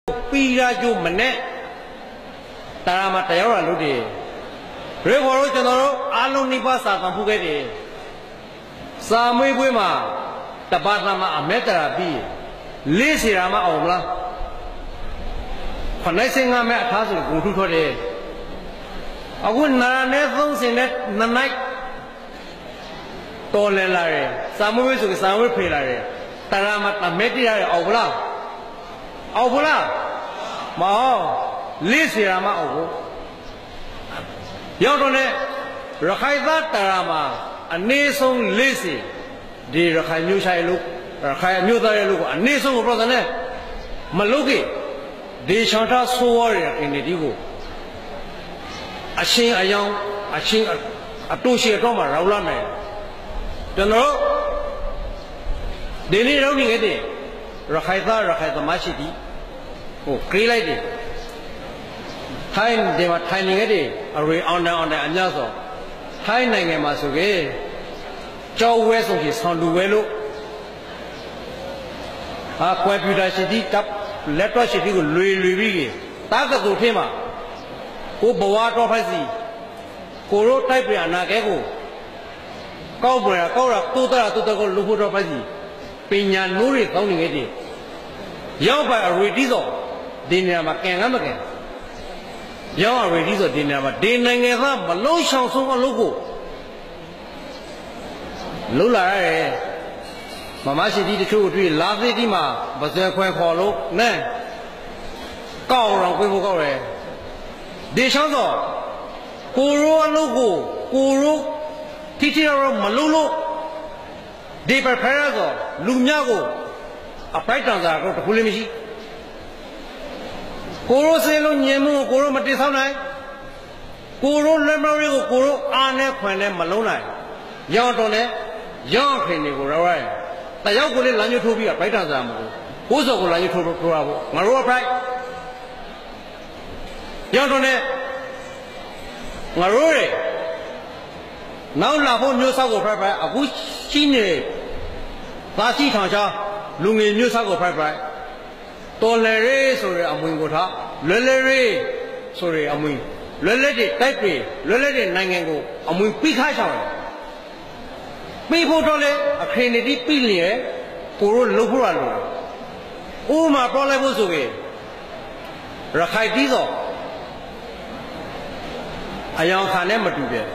Piraju Manet Taramatayora Ludi Revoro General Alunipa Satan Pugedi Samui Wima Tabatama Ametara B Lisi Rama Omla Panasing Met Castle Gutu I wouldn't know in the night Tolelare Samu to Samu Pilare Taramat Ametia Ovla Ovula Mao Lisi Rama Ovu Yodone Rakaiza Tarama a Nisung Lisi Di Rakai Musai look Rakai Muda look a Nisung brother Maluki Di Shanta so warrior in the Digo a sing a young a sing a two-share drama Raulame General Daily rounding a day Rakaiza Machidi Oh, Kreladi Time they were tiny a day, on the Anyazo. Time Masuge Joe West of his Honduelo A Quaputa City Tap, Letra City, Louis Taka to Tema O Boato Hazi Koro Type Anagego Cowboy, Cora, Tota to the Luputo Hazi Pina Nuri, counting a day. Young by a redizo. Dinner again. Young already so dinner, but dinner but low sound so logo. Lula Mamma she did the 2 or 3 love the Dima, but they're quite hollow. Nah, go around Quivo. They shall go. Kuro logo, Kuro, Titira Malulu, Deeper Parago, Lumiago, a pythons are going to Pulimishi. Kuro Selo Yemu, Kuro Matisana, Kuro Lemari, Kuro Ane, Quene Malona, Young Tone, Young Clinical, right? The young will let you to be a python zambo. Who's a good to Bravo? Maroa Pride Young Tone Marore now Lavo New Sago Pride, a good chine, Pasi Tanja, Lumi New Sago Pride. Tolere, sorry, Amuingota, Lelere, sorry, Amuing, Lelede, Taipei, Lelede, Nangango, Amuing Pikacha. People told a cranity pillier, Puru Lupuralo. Uma Prolabuzue Rakai Dizo Ayang Kanematube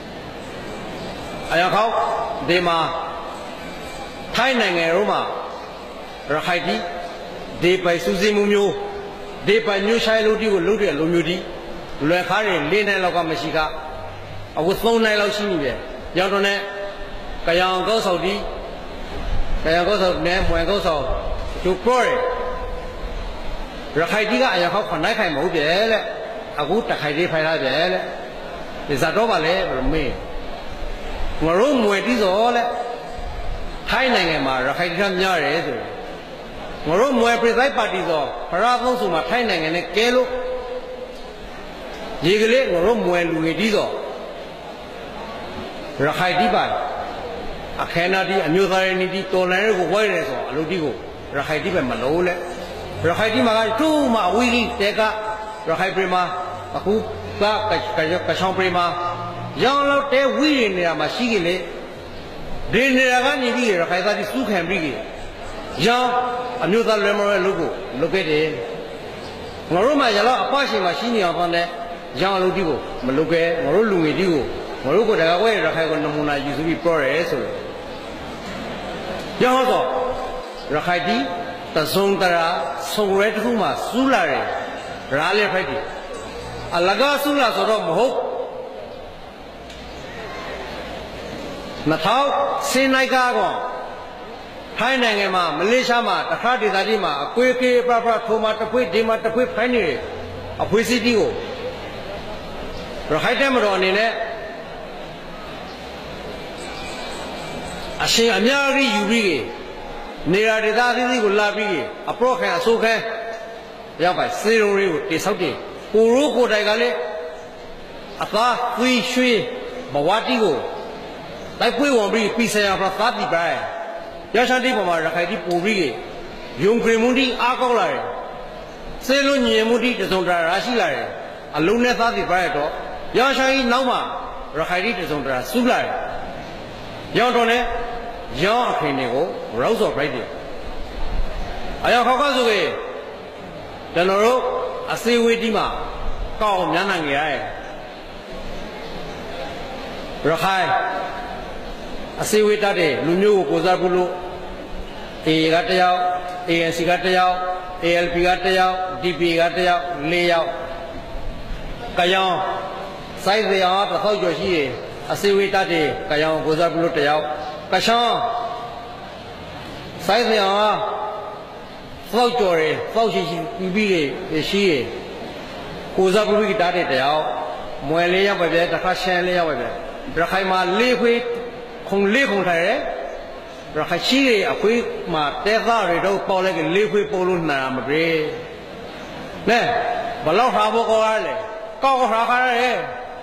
Ayakau, Dema, Tainang Roma, Rakai. They by Susie Mumio, they by New Shiloh, Ludi, Lumudi, Lekari, Lena Lokamashika. I was phone Nilo Shini, Yadone, Kayang goes out D, Kayang goes out name when goes out to Glory. Rakaidiga, I have a night time over there, a good Takadi Payla, is that over there from me. Maroon, where it is all Tainangama, Rakaidan Yare. Moro more precise parties or Parabon Suma Tainang and a Kelo Yigale, Moro more Luidizo Rakai Diba a Canadi, a New Zarinity, Toleran, Wireless or Ludigo, Rakai Diba Malole, Rakai Dima, 2 Mawili, Teka, Rakai Prima, Aku, Kashon Prima, Young Lotte, we in their Mashigile, Dinagani, Rakai Sukan Brigade. Young, a new Lemon logo, look at it. Maroma Yala, a passing machine upon that, Young Ludigo, Maluke, Marulu, Maruko, the way Rakai used to be poor. Young also, Rakaidi, the Zongara, Songred Huma, Sulare, Raleigh Petty, Alaga Sula sort of hope. Natal, Sinaigago. Hainangama, Malaysia, the Hardy Dadima, a quick Papa, Tomata, Dima, the quick pioneer, a Puisidio. Rahaitamron in it. I say, a Nyari Yuri, near the Dadi will love you, a proca, a soka, Yaba, Zero, the Saudi, Uruko Dagale, a thought, we shui, Bawatigo. Like we won't be peace of a fatty bride. Yashanti Pama Rakadi Puri, Yung Grimundi Akola, စေလို့ညီမှုတိတစုံတရာရရှိလာတယ်အလုံးနဲ့သားစီပါရတော့ရောင်ဆိုင်နောက်မှာရခိုင်တိတစုံတရာစူးလာတယ်ရောင်တော်နဲ့ရောင်အခင်းတွေကိုရောက်စော်ပြိုက်တယ်အယောခေါက်ကဆိုကေကျွန်တော်တို့အစေဝေးတိမှာကောက်အောင်များနိုင်ကြရဲ့ရခိုင်အစေဝေးတတ်တဲ့လူမျိုးကိုကိုစားပြုလို့ AA ကတယောက် ANC ကတယောက် ALP ကတယောက် DP ကတယောက်၄ယောက်ကယောင်စိုက်စရာတစ်ခေါက်ကျော်ရှိရင်အစေဝေးတတ်တဲ့ကယောင်ကိုစားပြုလို့တယောက်ကရှောင်းစိုက်စရာသောက်ကြော်တယ်သောက်ရှိပြီးရှိရကိုစားပြုပြီးတတ်တဲ့တယောက်မွယ်လေးရောက်ပဲတခါရှမ်းလေးရောက်ပဲရခိုင်မှာလေးခွေးခုံလေးခုံထိုင်တယ်ရခိုင်ရှိရအခွေးမှာတဲသားတွေတော့ပေါလိုက်လေးခွေးပို့လို့နာမပြေနဲ့ဘလောက်ဟာဖို့ကောရလဲကောက်ဟာခါရဲ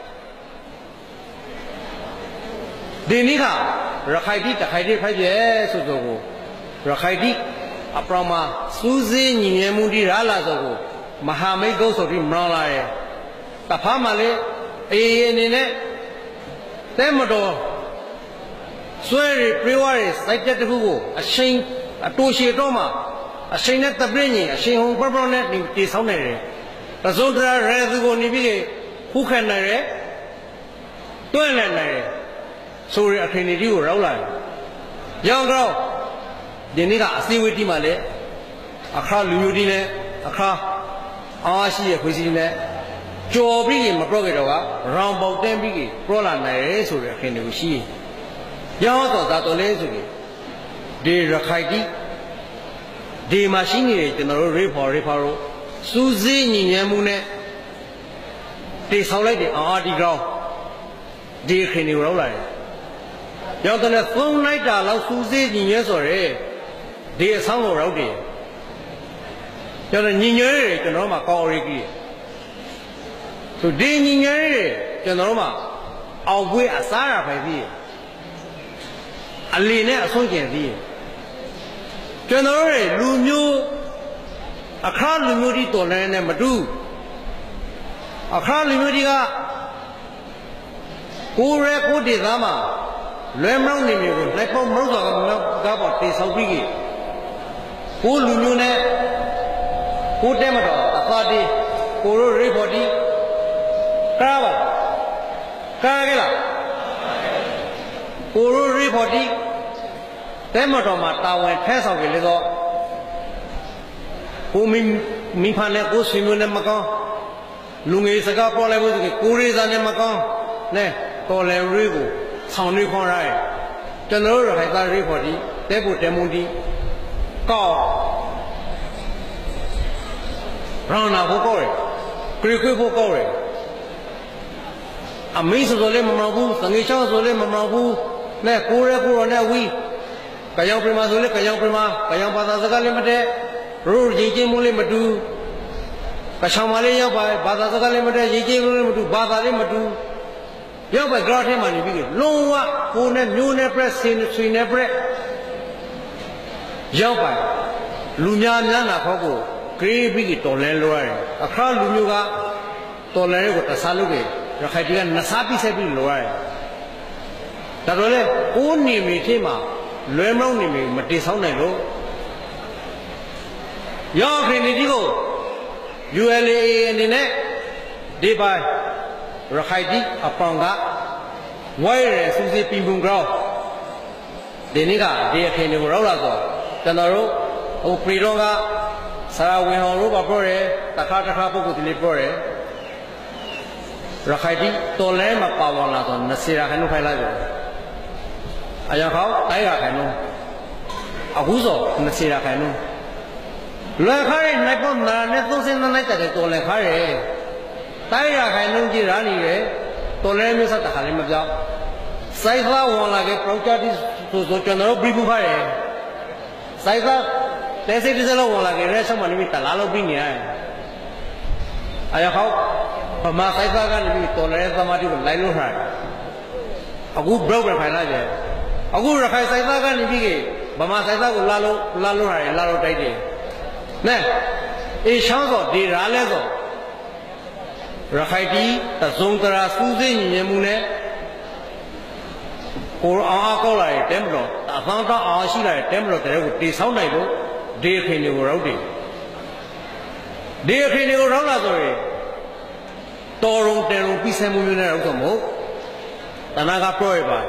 ဒီနေ့ကရခိုင်တိတခိုင်တိဖိုက်ပြဲဆိုတော့ကိုရခိုင်တိအပရမစူးစင်းညီငယ်မှုတိရလာဆိုကိုမဟာမိတ်ကုတ်ဆိုပြီးမလောလာရဲတဖားမှလေအေးအနေနဲ့တဲမတော်ဆွဲရပြေးဝရစိုက်တဲ့တခုကိုအရှိန်အတူရှိတော့မှအရှိန်နဲ့တပြင်းကြီးအရှိန်ဟုံပပနဲ့တီဆောင်းနေတယ်တစုံတရာရဲသူကိုနေပြီးခုခံနေတယ်တွန့်လည်းနေတယ်ဆိုရအခင်းဒီကိုရောက်လာတယ်ရောင်တော့ဒီနေ့ကအစည်းအဝေးတိမှလည်းအခါလူမျိုးတိနဲ့အခါအားရှိရဲ့ခွေးစီနဲ့ကြော်ပြီးမပြော့ကြတော့ကရောင်ပေါက်တင်းပြီးပြောလာနိုင်တယ်ဆိုရအခင်းဒီရှိရောင်းတော့သာတော်လဲဆိုပြီးဒီရခိုင်တိဒီမှာရှိနေတယ်ကျွန်တော်တို့ရေဖော်တို့စူးစိညီညံမှုနဲ့တေဆောင်လိုက်တယ်အာဒီကောင်းဒီခင်းနေရောက်လာတယ်ရောင်းတဲ့သုံးလိုက်တာလောက်စူးစိညီညံဆိုရဲဒီအဆောင်ကိုရောက်တယ်ကျွန်တော်ညီညံရဲကျွန်တော်မှကောင်းရီကြီးဆိုဒီညီညံရဲကျွန်တော်မှအောင်ပွေးအစားရပဲပြီးအလီနဲ့အဆုံးကျင်သေးကျွန်တော်တို့လူမျိုးအခါလူမျိုးဒီတော်လန်းနဲ့မတူအခါလူမျိုးဒီကကိုရဲကိုဒေသမှာလွယ်မောင်းနေမျိုးကိုလိုက်ပေါင်းမောင်းစွာကားပေါ်တေဆောက်ပြီးကိုလူမျိုးနဲ့ကိုတဲမတော်အသာတီကိုရိုရိဖို့တီကားပါကားကြလားကိုရိုရိဖို့တီတဲမတော်မှာတာဝန်ထဲဆောင်ကြလေတော့ကိုမိဖာနဲ့ကိုဆွေမျိုးနဲ့မကောင်းလူငယ်စကားပေါ်လိုက်ဖို့ကိုရေးစားနဲ့မကောင်းနဲ့တော်လည်းရိကိုဆောင်နေခေါ်ရဲကျွန်တော်တို့ခိုင်သားရိဖို့တီတဲဖို့တဲမုန်တီကောက်ရောင်းနာဖို့ကောရဲခရီးခွေးဖို့ကောရဲအမေဆိုလည်းမမဘူးသငေချောင်းဆိုလည်းမမဘူးနဲ့ကိုရဲကိုရောနဲ့ဝီကယောင်ပြမဆိုလည်းကယောင်ပြမကယောင်ဘာသာစကားလည်းမတည့်ရူရည်ချင်းမှုလည်းမတူကချောင်းမလေးရောက်ပါဘာသာစကားလည်းမတည့်ရည်ချင်းမှုလည်းမတူဘာသာလည်းမတူရောက်ပဲကြောက်ထဲမှာနေပြီးလုံးဝကိုနဲ့မျိုးနဲ့ပြက်ဆင်းဆွေနဲ့ပြက်ရောက်ပါလူများများနာခေါ်ကိုဂရေးပြီးတော်လဲလွှဲတယ်အခါလူမျိုးကတော်လဲကိုတဆာလုပ်ကြရခိုင်ပြည်ကနစားပြီးဆက်ပြီးလွှဲတယ်ဒါတော့လေကိုနေမီခေမှာလွယ်မောင်းနေမီမတေဆောင်နိုင်လို့ရောက်ခင်းဒီကို ULA အနေနဲ့ဒီပိုင်းရခိုင်ပြည်အပေါင်ကဝိုင်းရယ်စူးစီးပင်ပုံကြောင်းဒီနေ့ကဒီအခင်းတွေကိုရောက်လာဆိုကျွန်တော်တို့ဟိုပရီတော်ကဆရာဝန်ဟောတို့ပါပြောတယ်တခါတခါပုဂ္ဂိုလ်တွေပြောတယ်ရခိုင်ပြည်တော်လဲမပါဝင်လာတော့20ရာခိုင်နှုန်းဖိုင်လိုက်တယ်အရာခေါတိုင်းရာခိုင်နှုန်းအခုဆို20ရာခိုင်နှုန်းလွယ်ခါရဲ့နိုင်ပေါ်နာနဲ့32နိုင်တဲ့တော်လဲခါရဲ့တိုင်းရာခိုင်နှုန်းကြည့်ရနေတယ်တော်လဲမျိုးဆက်တခါလည်းမပြောင်းစိုက်သားဝင်လာခဲ့ပရောဂျက်ဆိုကျွန်တော်တို့ပြီးဖို့ခါရဲ့စိုက်သားတဲစိတ်တစ်စလုံးဝင်လာခဲ့တဲ့ဆက်မှနေပြီးတလားလို့ပြီးနေရတယ်အရာခေါဗမာစိုက်သားကနေပြီးတော်လဲသမားတို့လိုက်လို့ထားတယ်အခုဘရော့ပဲဖိုင်လာကြတယ်အခုရခိုင်စိုက်သားကနေပြီးဗမာစိုက်သားကိုလာလို့ထားတယ်လာလို့တိုက်တယ်နဲ့ A chance of the Ralezo Rahati, the Zontara Susan Yamune or Akola Temple, Avanta Ashila Temple, they sound like they can go routing. They can go round Torum Teru Pisamuner Automo, Tanaga Proeba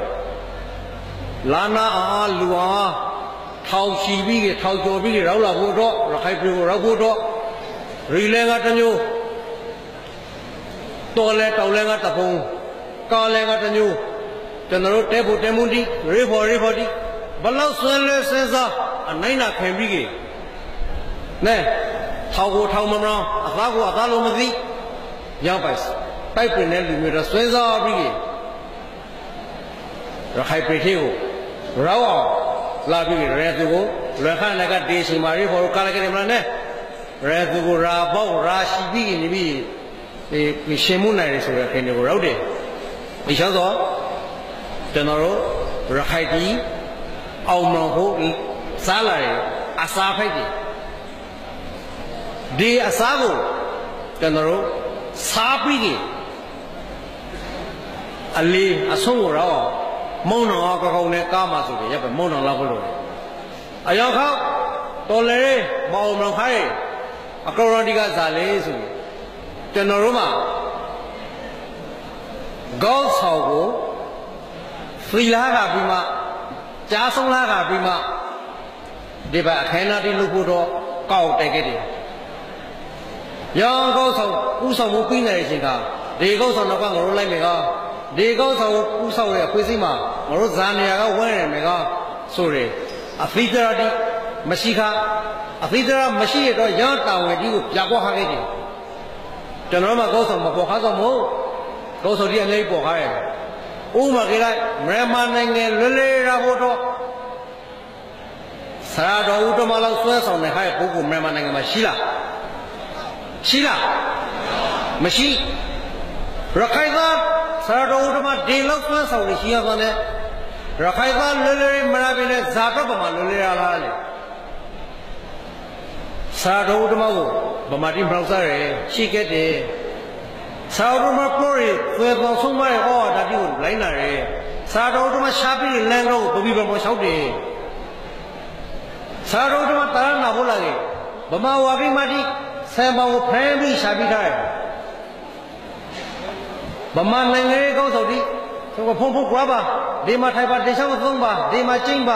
Lana Lua. How she be it, how to be Raula Vodo, Rahaibu Rabudo, Rilenga Tanu, Toilet, Aulenga Tapu, Kalenga Tanu, General Tebu Temundi, River, Balau Sunless Senza, and Nina can be. Ne, how would Taumana, Azago, Atalomadi, Yampais, Pipe in Ellie with a Swenza Brigade, Rahaipeteo, Rawa. Labi Rezugo, Rahanaga Desi Mari for Kalakaramane, Rezugo Rabo, Rashi, the Shemuna is a kind of road. Ishazo, General, Rahati, Aumaho, Salary, Asafati. De Asago, General, Sapigi, Ali, Asumura. Mona Alcohol Kama to the Mona Lavolo. Ayaka, Tolere, Baum Hai, Akoradiga Zales, Tenoruma, Goldshogo, Frilaga Bima, Jasolaga Bima, Deba Kennedy Lupudo, Cow Tegedi. Young Goso, Uso Mupina, they go on the Bango Lemega. They go to Usawa, Quizima, or Zania, where Mega, sorry, a feeder, Mashika, a feeder, Mashika, or Yanta with you, Jago Havidi. Janoma goes on Mapohazamo, goes to the neighbor higher. Umagila, Mraman and Lily Raboto Sarado Utomala swears on the high Puku, Mraman and Mashila. Shila Mashi Rakaiza. Saradoma de Lopes of the Shiavane, Rakaiva Lily Marabine Zatopama Lily Alale Saradoma, Bamadim Browsare, she get a Saradoma Pori, where Bosuma or that you would linare, Saradoma Shapi, Lango, Bobiba Moshaudi Saradoma Tarana Bolage, Bama Wagimadi, Samba Pambi Shabitai. Baman Lange goes of the Pompo Graba, De Mataiba, De Shamazumba, De Machimba,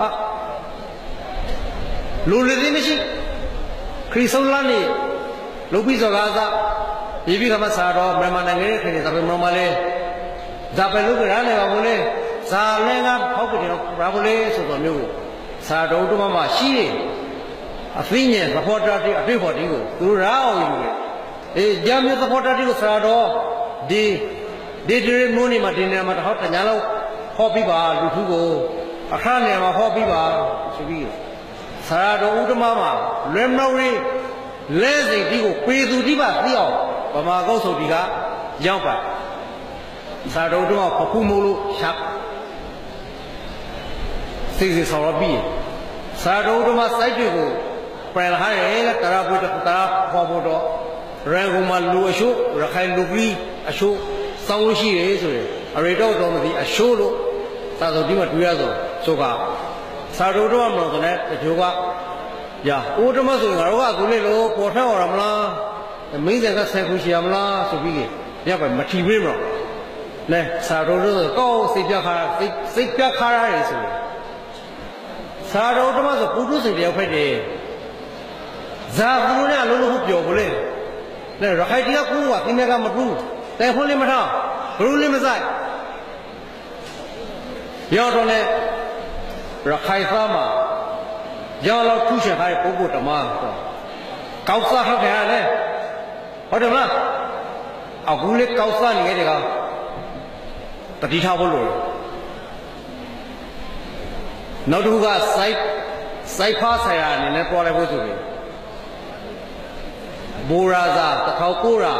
Lulimishi, Crisolani, Lupizo Gaza, Ibicamasado, Bramanange, Normale, Zapelugrane, Salenga, Pocket, Rabole, Sotomu, Sado Mama, she, a Finian, a portrait, a people, Durao, a Jamie the portrait, Sado. They didn't know him at the name of the hot and yellow hobby bar, Lutugo, a cranium of hobby bar, Seville. Sarado Udamama, Lemnori, Leslie Digo, Pizu Diva, Leo, Bamagoso Diga, Jumpa. Sarado Udama, Papumulu, Shap. Six is our being. Sarado Udama, Saidigo, Prelhai, Tarabuta, Hobodo, Ranguma Luashu, Rakai Lubri. A show, some she is a radar on the Asholo, Sado Dima Tuyazo, Soga, Sado Doma, the Joga, Ya, Utomas, Arawa, Gulelo, Porta or Amla, the Mazen Sakushi Amla, so big, Yapa, Machi Vimo, Ne, Sado, go, Sipia Kara is. Sado Domas, producing the Opede. Zavuna, Lulu, Yobole, the Rahadia Kua, Inaga Madu. They hold him at rule him aside. Yodone Rakaifama Yellow Cushion High Pugutama Kausa Hale. What am I? A bullet Kausa Niga the Ditabolo. Not who got Saipa Sayan in a Polabotu Buraza, the Kaukura.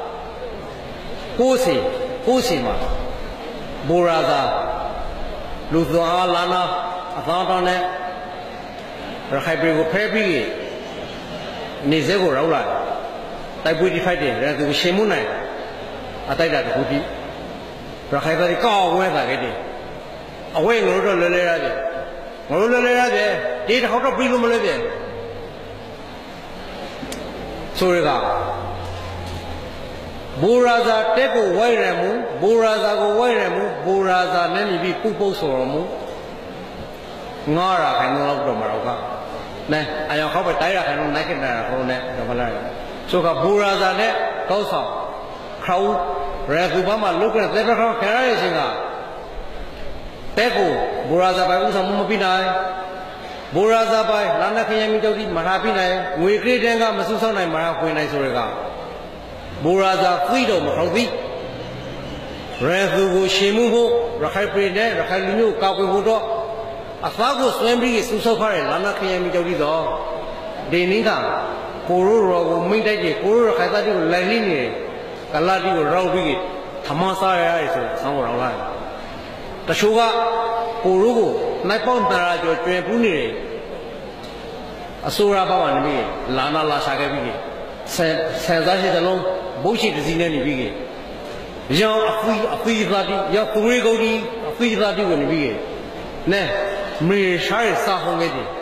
Kusima, Buraza, Luzua Lana, Athantone, Rahabigo Pepi, နေစဲကိုရောက်လာတိုက်ပွဲတိဖိုက်တယ်ဒါသူရှင်မွန်းနိုင်အတိုက်တာတခုတိရခိုင်သားကောက်ဝဲတာခဲ့တယ်အဝဲငိုတော့လဲလဲရတယ်ငိုလဲလဲရတယ်ဒီတစ်ခေါက်တော့ပြီးလို့မလဲပြန်ဆိုရကဘူရာဇာတက်ကိုဝိုင်းရမှုဘူရာဇာကိုဝိုင်းရမှုဘူရာဇာနဲ့မြပြီးပုပုတ်ဆိုရမှုငါရခိုင်တော့တော့မတော့ကနဲအယောခေါက်ပဲတိုက်ရခိုင်တော့နိုင်ခဲ့တာခေါင်းနဲ့တော့မလားဆိုကဘူရာဇာနဲ့ကောက်ဆောင်ခေါရဲသူဘာမှလုတ်ခဲ့တဲ့တစ်ခေါက်ခံရတဲ့အချိန်ကတက်ကိုဘူရာဇာပိုင်ဥဆောင်မှုမပြီးနိုင်ဘူရာဇာပိုင်လာနခရမီတောက်တိမဟာပြီးနိုင်ငွေကြေးတန်းကမဆူဆောက်နိုင်မဟာခွင်နိုင်ဆိုရကဘူရာဇာသိတော့မဟုတ်သည်ရဲသူကိုရှင်မှုဖို့ရခိုင်ပြည်နဲ့ရခိုင်လူမျိုးကောက်ွယ်ဖို့တော့အဖားကိုဆွဲပြီးဆူဆောက်ထားတဲ့လာနခရမီတောက်တိတော့ဒီနည်းကကိုရိုရောကိုမိတ်တိုက်ကြကိုရိုရခိုင်သားတိကိုလိုက်နေတယ်ကလာတိကိုရောက်ပြီးထမစားရရဲဆိုဆောင်းကိုရောက်လာတချို့ကကိုရိုကိုနိုင်ပေါင်းတရာကျော်ကျွဲပူးနေတယ်အစိုးရဘဝနေပြီးလာနာလာရှာခဲ့ပြီးဆယ်သားရှိတဲ့လုံးဘုတ်ရှိတစည်းနဲ့နေပြီးရောင်အဖီသားတိရောက်ကိုရီကုတ်ဒီအဖီသားတိကိုနေပြီးနဲမေရှာရစာဟုံးခဲ့တယ်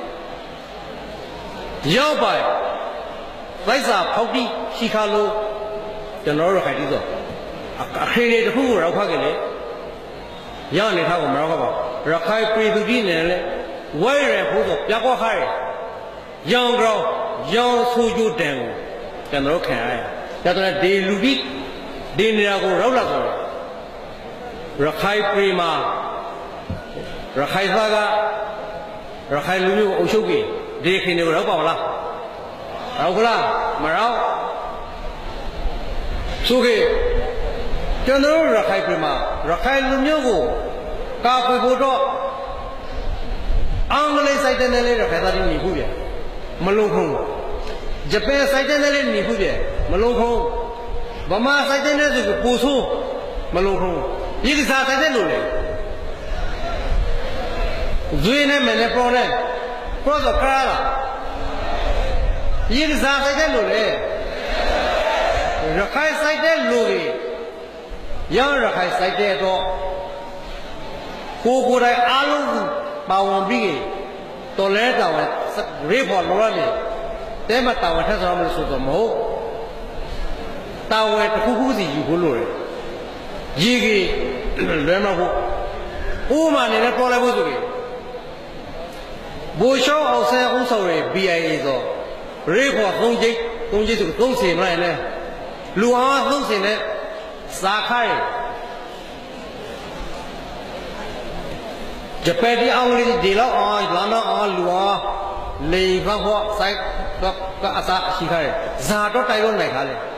ရောက်ပါလိုက်စာဖောက်တိရှိခါလို့ကျွန်တော်တို့ခိုင်ပြီးတော့အခင်းလေးတစ်ခုကိုရောက်ခခဲ့လေရနေထားကိုမရောက်ခပါရခိုင်ပြည်သူကြီးနေလေဝဲရဖို့တော့ပြကွာခိုင်းရောင်ကောင်ရောင်ဆူကျူတန်ကိုကျွန်တော်ခံရရတဲ့ဒီလူကြီးဒီနေရာကိုရောက်လာဆိုရခိုင်ပြည်မှာရခိုင်သားကရခိုင်လူမျိုးကိုအုပ်ချုပ်ပြီးဒီခင်းတွေကိုရောက်ပါမလားရောက်ကလားမရောက်ဆိုခဲ့ကျွန်တော်ရခိုင်ပြည်မှာရခိုင်လူမျိုးကိုကာကွယ်ဖို့တော့အင်္ဂလိပ်စိုက်တဲ့နဲ့ရခိုင်သားတွေနေဖို့ပြမလုံးခုံးဂျပန်စိုက်တဲ့နဲ့နေဖို့ပြမလုံးခုံးဗမာစိုက်တဲ့နဲ့ဆိုပူဆိုးမလုံးခုံးဒီကစားစိုက်တဲ့လို့လေဇွေနဲ့မနဲ့ပေါ်တယ်ပေါ်တော့ကားလာဒီကစားစိုက်တဲ့လို့လေရခိုင်စိုက်တဲ့လူတွေရခိုင်စိုက်တဲ့တော့ကိုယ်တိုင်အားလုံးပါဝင်ပြီးတော်လဲတော်ရေးဖို့လိုရတယ်တဲမတော်ထက်ဆောင်မလို့ဆိုတော့မဟုတ်တော်ဝဲတစ်ခုခုစီယူဖို့လိုတယ်ရေကြီးလွဲမဖို့ဥမာနေနဲ့ပေါ်လိုက်ဖို့ဆိုရင်ဘူရှောင်းအောင်ဆဲဥဆောင်ရ BIA ဆိုရေးဖို့သုံးချိတ်ဆိုသုံးစင်မလိုက်နဲ့လူအားသုံးစင်နဲ့စာခိုင်းဂျပန်ဒီအောင်လေးဒီလောက်အောင်လာတော့အောင်လူအားလေဘဖို့စိုက်ကအစားရှိခိုင်းဇာတော့တိုက်လို့နိုင်ခါလေ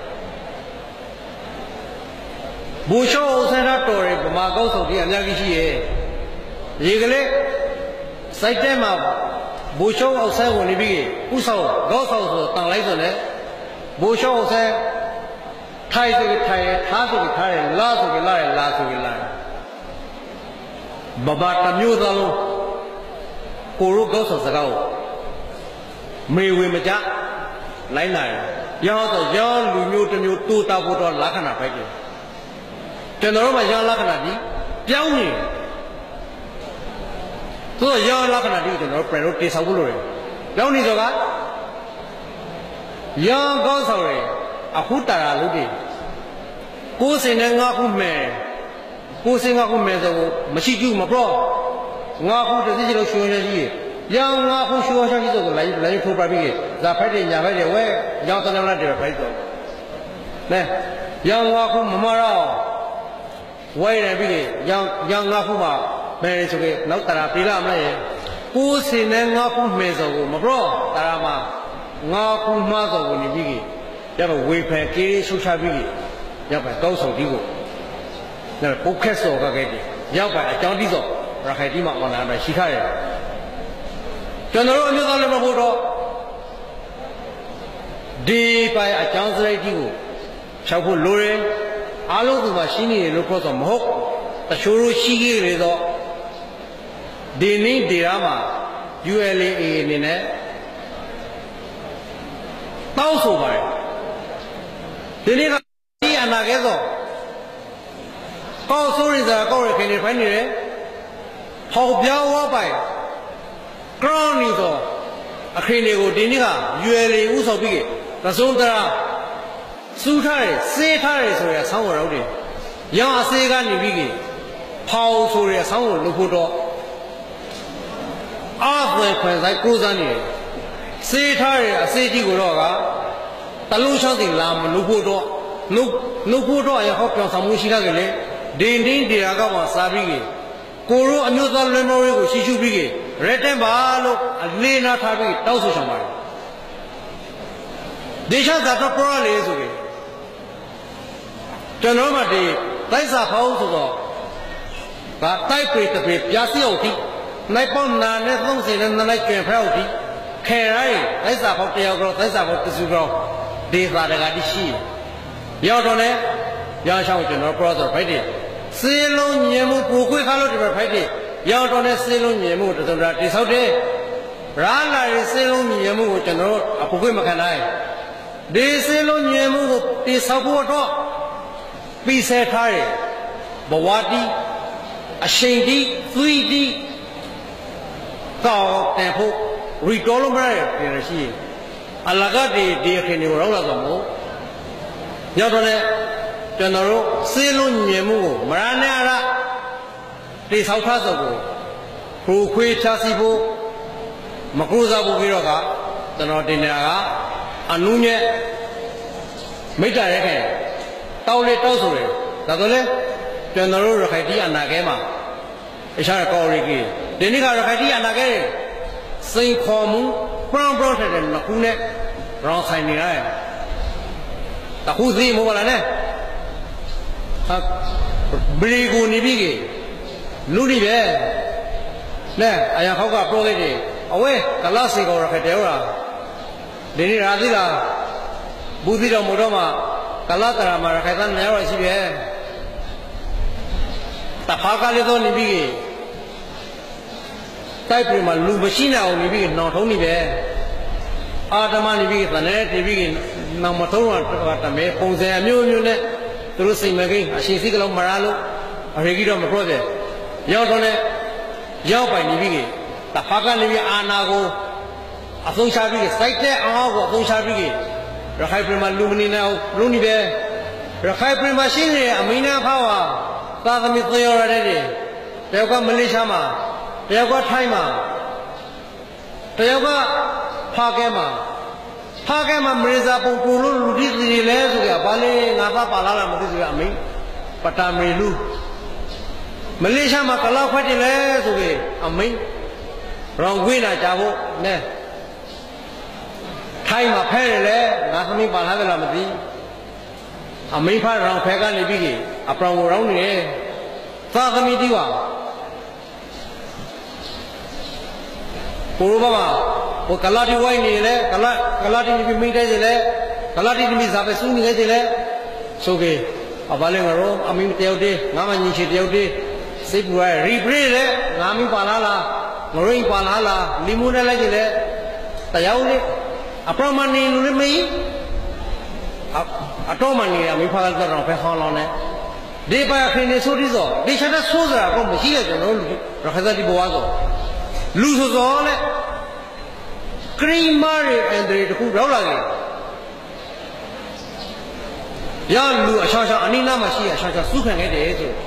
ဘူရှောင်းဆန္ဒတော်ရဗမာကောက်ဆောင်ဒီအများကြီးရှိရဲ့ရေကလေးစိုက်တဲ့မှာဘူရှောင်းအောင်ဆဲဝင်နေပြီးဥဆောင်ကောက်ဆောင်ဆိုတန်လိုက်ဆိုလေဘူရှောင်းအောင်ဆဲထိုင်ဆိုထိုင်ထားဆိုထားတယ်လာဆိုလာတယ်လာဆိုလာဘဘတမျိုးသားလုံးကိုရုကောက်ဆောင်စကားကိုမေဝေမကြလိုက်နိုင်ရောတော့ရောလူမျိုးတစ်မျိုးတူတာဖို့တော့လက္ခဏာပဲကြည့်ကျွန်တော်တို့မှာရောလက္ခဏာဒီပြောင်းနေသူကရောလက္ခဏာဒီကျွန်တော်တို့ပြန်လို့တေဆောင်ဖို့လိုတယ်ပြောင်းနေဆိုကရောကောက်ဆောင်ရအခုတာရာလို့ဒီကိုယ်စင်နဲ့ငါခုမဲ့ကိုယ်စင်ငါခုမဲ့ဆိုမရှိကျူမပြောငါခုတသိချလို့ရှင်ရရှိရောငါခုရှင်ရရှိဆိုကိုလိုက်ထိုးပါပြီးဇာဖိုက်တယ်ညာဖိုက်တယ်ဝဲရောတနလာတယ်ဖိုက်တော့နဲရောငါခုမမရောဝဲတယ်ပြီးရောငါခုမှာဘယ်ဆိုကေနောက်တရာပြေးလာမလဲကိုယ်စင်နဲ့ငါခုမဲ့ဆိုကိုမပြောတရာမှာငါခုမှားဆိုကိုနေပြီးရပါဝေဖန်ကေးဆုချပြီးရောက်ပါကောက်ဆောင်ဒီကိုဒါပုတ်ခက်စော်ကခဲ့တယ်ရောက်ပါအကြောင်းတိစော်ရခိုင်တိမှာအွန်လိုင်းမှာရှိခရတယ်ကျွန်တော်တို့အမျိုးသားလည်းမဟုတ်တော့ဒီပိုင်အကြောင်းစရိုက်ကြီးကိုဖြောက်ဖို့လိုတယ်အားလုံးသူမှရှိနေတယ်လို့ပြောတော့မဟုတ်တချို့ရှိခဲ့လေတော့ဒီနေ့ဒီရာမှာ ULA အနေနဲ့တောင်းဆိုပါတယ်ဒီနေ့ကဒီအနာကဲဆိုကောက်ဆိုးရတာကောက်ရခင်နေဖိုင်းနေတယ်ဟောပြောင်းဝပိုင်ကရောင်းနေတော့အခင်းတွေကိုဒီနေ့ကရွယ်လေဥဆောင်ပြီးသစုံတရာစူးထားတယ်စေးထားတယ်ဆိုရဆောင်းဝရောက်တယ်ရောင်အစေးကနေပြီးဖောက်ဆိုရဆောင်းကိုလုပ်ဖို့တော့အားဖွယ်ခွင်ဆိုင်ကိုးစားနေတယ်စေးထားတယ်အစေးကြီးကိုတော့ကတလုံးချောင်းစီလာမလုပ်ဖို့တော့လုပ်ဖို့တော့ရဟောပြောင်းဆောင်မှုရှိတာကလည်းဒင်းဒင်းတရားကမှစားပြီးကိုရိုအမျိုးသားလွင်တော်တွေကိုရှိရှုပြီးရဲတဲ့ပါလို့အလေးနာထားပြီးတောက်ဆိုချင်ပါတယ်ဒေရှကတော့ပရလေဆိုပြီးကျွန်တော်မှဒီတိုက်စာဖောင်းဆိုတော့ဒါတိုက်ပြေတပြေပြာစီအောင်တိနိုင်ပေါနာနဲ့30နဲ့နိုင်ကျွင်ဖျောက်တိခဲရိုင်းတိုက်စာဖောင်းတယောက်တော့တိုက်စာဖောင်းတစုတော့ဒေသာတကတိရှိရောက်တော့လေရအောင်ကျွန်တော်ပရဆိုဖိုက်တယ်စေလုံးညင်မှုပူခွေးခါလို့ဒီမှာဖိုက်တယ်ရောက်တော့လေစေလုံးညင်မှုတစုံတာတိဆောက်တယ်ရာလာရေးစေလုံးညင်မှုကိုကျွန်တော်အပူခွေးမခံနိုင်ဒီစေလုံးညင်မှုကိုတိဆောက်ဖို့တော့ပြီးဆဲထားတယ်ဘဝတိအရှိန်တိသွီတိကောက်တယ်ဖို့ရီတော်လုံးမရပြန်ရှိအလကတိဒီအခင်းကိုရောက်လာတော့မို့ရောက်တော့လေကျွန်တော်တို့စေလုံးညင်မှုကိုမရနဲ့အရတိဆောက်ထားဆိုကိုခူခွေးချစီဖို့မကူစားဖို့ပြီးတော့ကကျွန်တော်တင်နေတာကအနုညက်မိတ္တရဲခဲ့တောက်လေတောက်ဆိုတယ်ဒါဆိုလေကျွန်တော်တို့ရခိုင်တီးအနာကဲမှာအရှာကောရီကြီးဒီနေ့ကရခိုင်တီးအနာကဲစိန်ခေါ်မှုပရောင်းပရောင်းထတဲ့နှစ်ခုနဲ့ရောင်းဆိုင်နေရတယ်တခုစီမဟုတ်လားနဲ့ဘရီကိုနေပြီးလူနေပဲနဲ့အရာခောက်ကပြောခဲ့တယ်အဝဲကလာစေကောရခိုင်တဲဟုတ်လားဒီနေ့ရာသီလားဘူးသီတော်မို့တော့မှကလာတရာမှာရခိုင်သားနေရရှိပဲတဖာကလေးတော့နေပြီးတိုက်ပြည်မှာလူမရှိနေအောင်နေပြီးနှောင်ထုံးနေပဲအာဓမနေပြီးသနဲ့တည်ပြီးနောင်မထုံးတော့တမဲပုံစံအမျိုးမျိုးနဲ့သူတို့စိတ်မကိန်းအရှင်စိတ်ကလုံးမရလို့အရေကြီးတော့မပြောတယ်ရောက်တော့လေရောက်ပိုင်နေပြီးတဖာကနေပြီးအာနာကိုအဆုံးချပြီးစိုက်တဲ့အောင်ကိုအဆုံးချပြီးရခိုင်ပြည်မှာလူမနေနဲ့လူနေပဲရခိုင်ပြည်မှာရှိနေတဲ့အမင်းသားဖောက်ဟာသာသမီသေရတဲ့တယောက်ကမလေးရှားမှာတယောက်ကထိုင်းမှာတယောက်ကဖားကဲမှာမရိဇာပုံပူလို့လူတိစီလဲဆိုကြဘာလဲငါသားပါလာလားမသိဆိုရအမင်းပတာမရီလူမလေးရှားမှာကလောက်ခွက်တယ်လဲဆိုကြအမင်းရောင်ခွေးလာကြဖို့နဲ့ထိုင်းမှာဖဲတယ်လေငါသမီးပါလာတယ်လားမသိအမိဖာရောင်ဖဲကနေပြီးအပရောင်ကိုရောင်းနေတယ်သာသမီးတီးပါကိုရောဘာဟိုကလာတီဝိုင်းနေလေကလာတီမိမိတဲ့လေကလာတီမိစားပဲစူးနေကြတယ်လေဆိုကေအဘာလဲငါရောအမိတယောက်တည်းငါမညီချေတယောက်တည်းစိတ်ပူရရီပရေးလေငါမပါလာလားငရိတ်ပါလာလားလီမူနဲ့လိုက်ကြလေတယောက်လေးအပရမဏီလူလည်းမင်းအတော်မနေရမိဖာကတော့ဖဲခေါင်းလောင်းနေဒီပါခင်းနေဆိုပြီးတော့ဒီချက်တဲ့ဆိုးစရာကောမရှိရကျွန်တော်လူရခသတိဘဝဆိုလူဆိုစောလေခရီးမာရီအန်ဒရီတခုရောက်လာတယ်ရလူအချောချောအနိနာမရှိရအချောချောစုခံခဲ့တယ်ဆို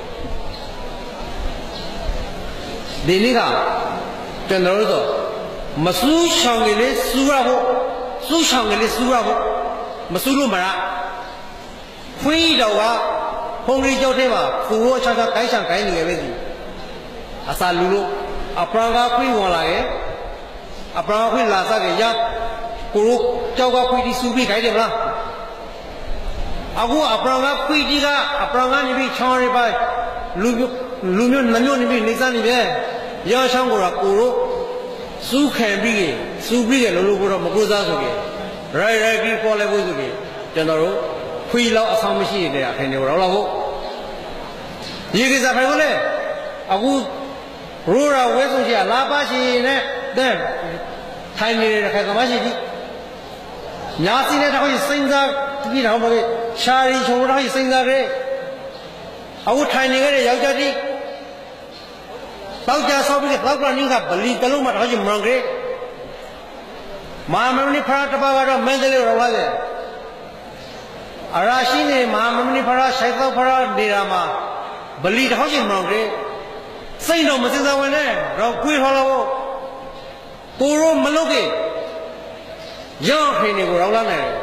ဒီနေ့ကကျွန်တော်တို့မစူးချောင်ကလေးစူးရဖို့စူးချောင်ကလေးစူးရဖို့မစူးလို့မရခွေးတော်ကဖုန်ကြီးကြောက်ထဲမှာသူ့ချောချောကိုင်းချံကိုင်းနေလေပဲဒီအစာလူလို့အပရာကခွေးဝင်လာရဲ့အပရာခွေးလာစားကြရကိုတို့ကြောက်ကခွေးဒီစူးပြီးခိုင်းတယ်မလားအခုအပရာကခွေးကြီးကအပရာကနေပြီးချောင်းရပိုင်လူမျိုးနှမျိုးနေပြီးနေစားနေပဲရောချောင်းကိုတို့စူးခံပြီးစူးပြီးလုံးလုံးတော့မကိုးစားဆိုကြရိုက်ပြီးပေါ်လဲဖို့ဆိုကြကျွန်တော်တို့ခွေးလောက်အဆောင်မရှိတဲ့အခင်းတွေတော့ဟုတ်ရေကိစ္စဖိုင်ကိုလေအခုရိုးရာဝဲဆိုချင်လာပါရှိနဲ့တဲ့ထိုင်နေတဲ့ခိုင်ကမရှိသည်ညာစီနဲ့တော့စိမ့်စားပြီးတော့မလို့ရှာရီချုံတော့စိမ့်စားခဲ့အခုထိုင်နေခဲ့တဲ့ယောက်ျားကြီးတောက်ကြဆောက်ပြီးတောက်ကနင်းကဗလီတလုံးမှတော့မရခဲ့မဟာမဏိဖရာတပါးကတော့မင်းကလေးတော်လာတယ်အရာရှိနေမဟာမဏိဖရာရှိုက်သောဖရာနေတာမှာဗလီတော့မရခဲ့စိတ်တော့မစင်စားဝင်နဲ့တော့ခွေးထော်လို့ကိုရောမလုပ်ခဲ့ရောက်ခင်းနေကိုတော့လာနိုင်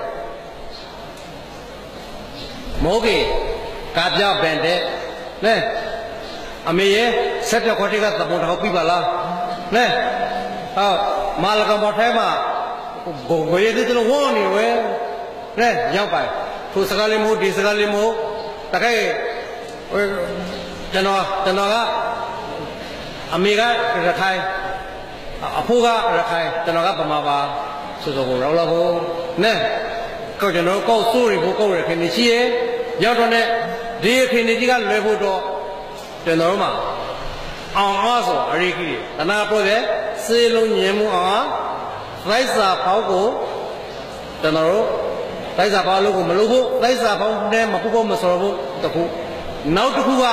မိုးကြီးကာပြပန်တဲ့နဲအမေရဲ့ဆက်ပြခွက်တွေကသဘုံတော်ပြပါလားနဲဟောမာလကမော်ထဲမှာဘုံငွေရည်တို့ဝေါနေဝဲနဲရောက်ပါသူစကားလေးမို့ဒီစကားလေးမို့တကယ်ကျွန်တော်ကအမေကရခိုင်အဖိုးကရခိုင်ကျွန်တော်ကဗမာပါဆိုတော့ကိုရောက်လာဖို့နဲကောက်ကျွန်တော်ကောက်စိုးရီဖို့ကောက်ရခင်နေရှိရဲ့ရောက်တော့နဲ့ဒီခင်နေကြီးကလွယ်ဖို့တော့ကျွန်တော်မှာအောင်အားဆိုအရိကြီးတနာပြောတဲ့စေလုံးညင်မှုအောင်လိုက်စာဖောက်ကိုကျွန်တော်တို့လိုက်စာဖောက်လို့ကိုမလုပ်ဖို့လိုက်စာဖောက်နဲ့မပူဖို့မစော်ဖို့တခုနောက်တစ်ခုက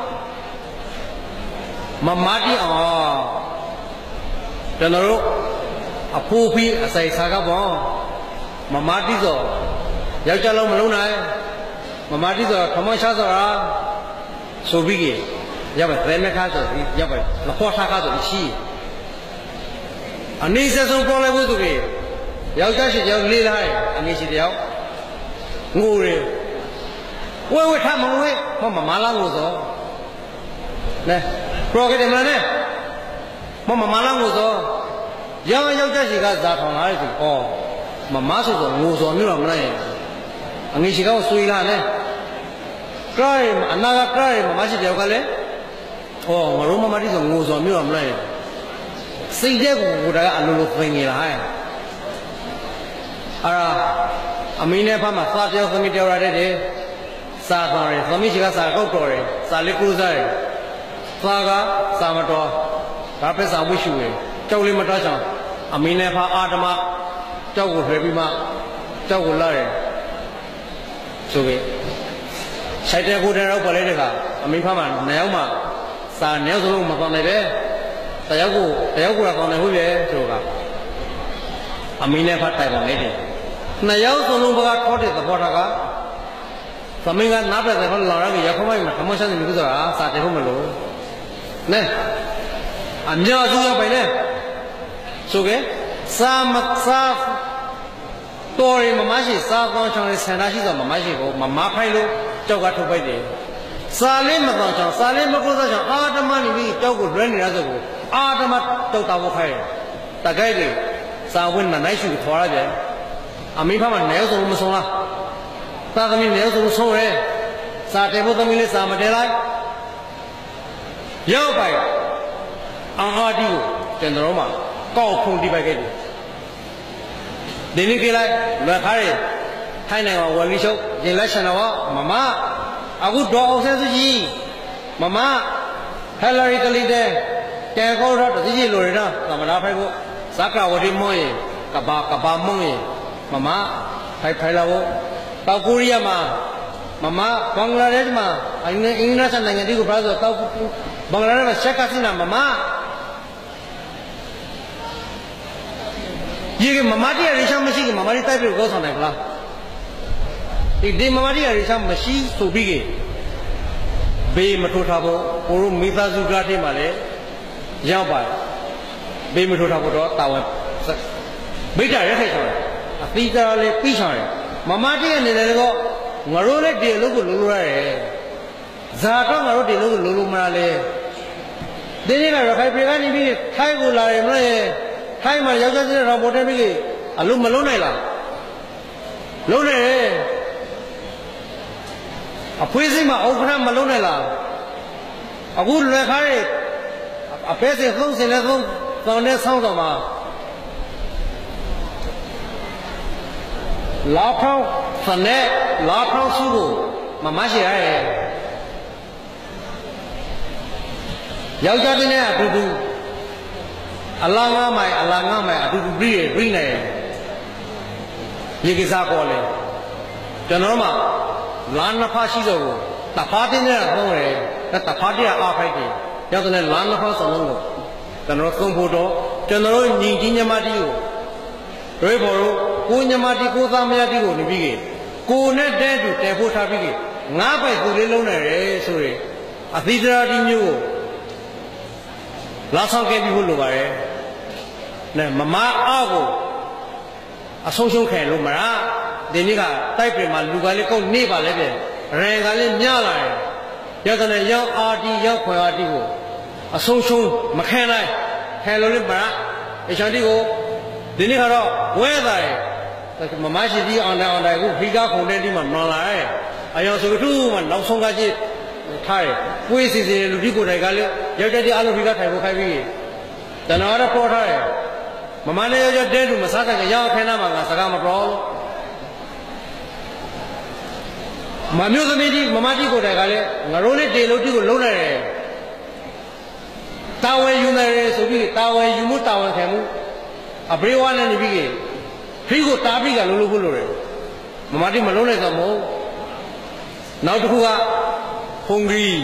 မမတိအောင်ကျွန်တော်တို့အဖိုးဖီးအစိုက်စားကပေါ့မမတိဆိုယောက်ျားလုံးမလုံးနိုင်မမတိဆိုထမရှားဆိုတာဆိုပြီးကြီးရောက်ပဲသဲမခါဆိုရောက်ပဲလခေါ်ထားကားဆိုရှိအနည်းဆုံးပေါ်လိုက်ဖို့သူကြီးယောက်ျားရှိယောက်လေးလိုက်အနည်းရှိတယောက်ငိုရဝဲထမဝဲမမလာငိုဆိုနဲပရိုဂရမ်နဲ့မမလာငိုဆိုယောက်ျားရှိကဇာထောင်လာတယ်ဆိုဩမမဆိုဆိုငိုဆိုမျိုးတော့မလိုက်အငယ်ရှိကောဆွေးလာနဲ့ကဲအနာကကဲမရှိတယောက်ကလည်းဩငါတို့မမတိဆိုငိုဆိုမျိုးတော့မလိုက်စိတ်တဲ့ကိုဒါကအလိုလိုသိနေလားဟဲ့အာအမင်းနဲ့ဖမှာစာပြောသမီးတယောက်ရတဲ့စာတော်ရယ်သမီးရှိကစာကောက်တော်ရယ်စာလေးကူးစားရယ်စာကစာမတော်ဒါပဲစာဝိရှုရယ်ကြောက်လေးမတော်ချောင်းအမင်းနဲ့ဖအာဓမကြောက်ကိုထွေပြီးမှကြောက်ကိုလာတယ်ဆိုပြီးခြိုက်တဲ့ကိုတဲ့တော့ပေါ်လိုက်တဲ့ခါအမင်းဖမှာနှစ်ယောက်မှစာနှစ်ယောက်စလုံးမပေါနိုင်ပဲတယောက်ကိုတော့ပေါနိုင်ဟုတ်ရဲ့ဆိုတော့အမင်းနဲ့ဖတိုင်ပါနေတယ်နှစ်ယောက်စလုံးဘကထောတဲ့သဘောထားကသမင်းကနားပြတဲ့ဟောလော်ရကရခမိုင်းမှာခမောရှာနေပြီဆိုတာစာတယ်ဟုတ်မလို့နဲအများစုရောက်ไปနဲ့ဆိုကြစာမစာတော်ရင်မမရှိစာကောင်းချောင်းလေးဆန္ဒရှိဆိုမမရှိဘူးမဖိုက်လို့ကြောက်ကထုတ်ပိုက်တယ်စာလေးမကောင်းချောင်းစာလေးမကိုးစားချောင်းအာဓမနေပြီးကြောက်ကိုလွှဲနေရဆိုကိုအာဓမတောက်တာဖို့ခိုင်းတကြိုက်တယ်စာဝင်နိုင်ရှိခေါ်ရပြန်အမိဖမှာနဲဆုံးမဆုံးလားသာသမီနဲဆုံးဆုံးရဲစာတယ်ဖို့သမီးလေးစာမတဲလိုက်ရောက်ပိုက်အာဒီကိုတင်တော်မှာကောက်ဖုန်တိပိုက်ခဲ့တယ်ဒီနေ့ကြလိုက်လွယ်ခါရထိုင်းနိုင်ငံဝလီရှုပ်ရင်လက်ရှင်တော်မမအခုဒေါ်အောင်ဆန်းစုကြည်မမဟယ်လရီကလီတဲ့ကဲကောတော့တကြီးလိုရတော့သမဏဖိုက်ကိုဇာကဝတိမွန်ရေကဘာမွန်ရေမမဖိုက်လာဖို့တောက်ကိုရီးယားမှာမမဘင်္ဂလားဒေ့ရှ်မှာအင်္ဂလိပ်နိုင်ငံတွေကိုပြောဆိုတောက်ဘင်္ဂလားဒေ့ရှ်မှာရှက်ကစင်းနာမမये कि ममाटी अरिशा मशी की ममाटी टाइप को गौसा नहीं बोला एक दे ममाटी अरिशा मशी सोबी के बे मठोठा बो पुरु मिता जुगाटे माले यहाँ पर बे मठोठा बो तो तावे बेटा रखे छोड़े तीसरा ले पीछा है ममाटी के निधन को ngaro le dialog को लुलु रहे ज़ातो ngaro dialog को लुलु मरा ले देने का रखाई प्रेगा नहीं भी खाई को ला रहे मरे खाई मार जाओ जाते हैं रामोटे में कि अलू मलो नहीं ला लो नहीं अपुइसी में ओखना मलो नहीं ला अगुल ले खाए अपैसे तुम से ले तुम तौने सांग तो माँ लाफां फने लाफां सुगु ममाशी है जाओ जाते हैं अटूटू अल्लाह में अटूटू ब्री नहीं ရေကစားကောလေကျွန်တော်မှာလာနဖာရှိတော့ကိုတဖာတင်းနဲ့သုံးတယ်တဖာတည်းအားဖိုက်တယ်ရောက်တဲ့လာနဖာစလုံးကိုကျွန်တော်သုံးဖို့တော့ကျွန်တော်ညီကြီးညမတီကိုတွေးဖို့ကိုညမတီကိုသားမယားတီကိုနေပြီးကိုနဲ့တဲတူတဲဖို့ထားပြီးငါးပိုက်ကိုလေးလုံးနေတယ်ဆိုရင်အသီးသရာတီမျိုးကိုလာဆောင်ခဲ့ပြီးဖို့လိုပါတယ်နဲ့မမအားကိုအဆုံးရှုံးခံလို့မလားဒီနေ့ကတိုက်ပြင်မှာလူကလေးကုတ်နေပါလေပြန်ရေကလေးမြလာတယ်ရောက်တဲ့ရောက်အာတီရောက်ခွန်အာတီကိုအဆုံးရှုံးမခံနိုင်ခံလို့လည်းမလားအချန်တီကိုဒီနေ့ကတော့ဝဲတာတယ်မမရှိသေးအောင်တိုင်ကိုဖိကားခုန်တဲ့ဒီမှာမှန်လာတယ်အယောဆိုတူမှနောက်ဆုံးကကြည့်ထားတယ်ကိုယ်စီစီလူကြီးကိုယ်တိုင်ကလည်းယောက်ျားကြီးအလုံးဖိကားထိုင်ဖို့ခိုင်းပြီးတဏှာတော့ပေါ်ထားတယ်မမလေးယောက်ျားတဲတူမစားတဲ့ရောက်ခိုင်းတာမှငါစကားမပြောမမျိုးသမီးကြီးမမကြီးကိုယ်တိုင်ကလည်းငါတို့နဲ့တေလို့တီကိုလုံးလိုက်တယ်တာဝန်ယူနေတယ်ဆိုပြီးတာဝန်ယူမှုတာဝန်ခံမှုအပရိဝါနဲ့နေပြီးဖိကိုတားပြီးကလုံးလို့ဖို့လို့တယ်မမကြီးမလုံးလိုက်တော့မဟုတ်နောက်တစ်ခုကဖုန်ကြီး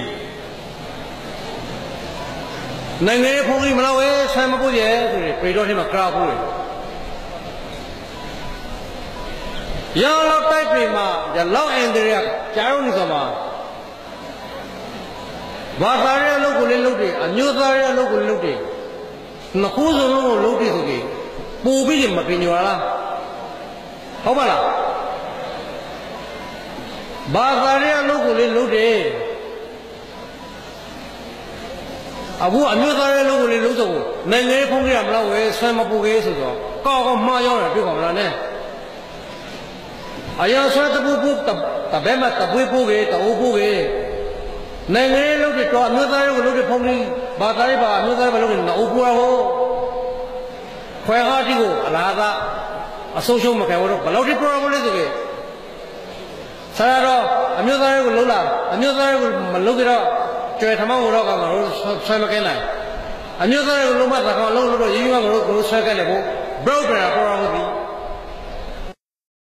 နိုင်ငံရေးဖုန်ကြီးမလားဝဲဆမ်းမဖို့ရဲဆိုရင်ပေတော်ထဲမှာကရာဖို့တယ်ရောင်းတော့တိုက်ပေမှာရလောက်အင်တရကြားရုံးနေဆိုမှာဘာသာရေးအလုပ်ကိုလည်းလုပ်တယ်အမျိုးသားရေးအလုပ်ကိုလည်းလုပ်တယ်နှစ်ခုစလုံးကိုလုပ်တယ်ဆိုပြီးပူပြီးမပင်ညွာလားဟုတ်ပါလားဘာသာရေးအလုပ်ကိုလည်းလုပ်တယ်အခုအမျိုးသားရေးအလုပ်ကိုလည်းလုပ်တော့နိုင်ငံရေးဖုံးကြရမလားဝဲဆွဲမပူခဲ့ဆိုတော့ကောက်မှားရောက်တယ်တွေ့ပါမလားနဲ့အယောဆွဲတပူပူတဘဲမှာတပွေးပူခဲ့တူပူခဲ့နိုင်ငံရေးလုပ်တယ်တော့အမျိုးသားရေးကိုလုပ်တယ်ဖုံးပြီးဘာသာရေးပါအမျိုးသားရေးမလုပ်ရင်တူပူရဟောခွဲဟာတီကိုအလားသာအဆုံးရှုံးမခံဘူးတော့ဘယ်လောက်ထိ problem လဲဆိုကြဆရာတော်အမျိုးသားရေးကိုလုံးလာအမျိုးသားရေးကိုမလုံးကြတော့ကျွဲထမောင်းတော့ကငါတို့ဆွဲမကဲနိုင်အမျိုးသားရေးကိုလုံးမသာကောင်လုံးလို့ရင်းရင်းကငါတို့ဆွဲကဲတယ်ဘု broke ပြန် problem ပြီ